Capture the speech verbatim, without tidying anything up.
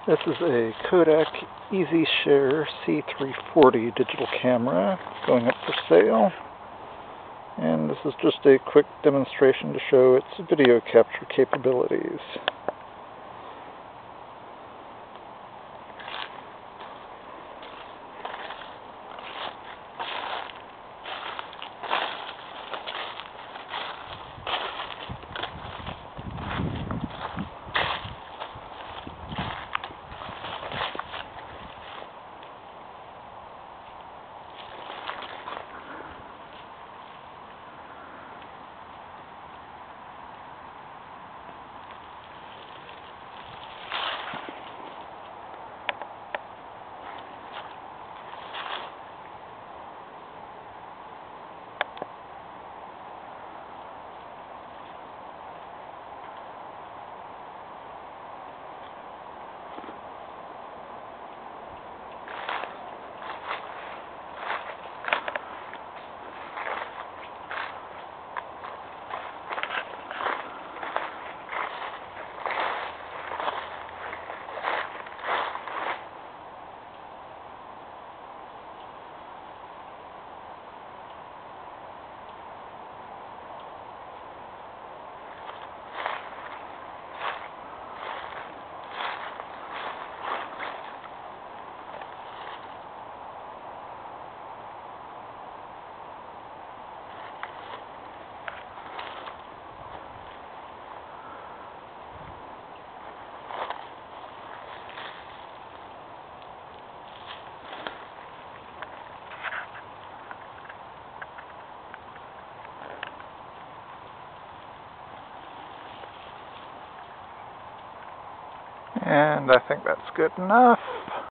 This is a Kodak EasyShare C three forty digital camera going up for sale. And this is just a quick demonstration to show its video capture capabilities. And I think that's good enough.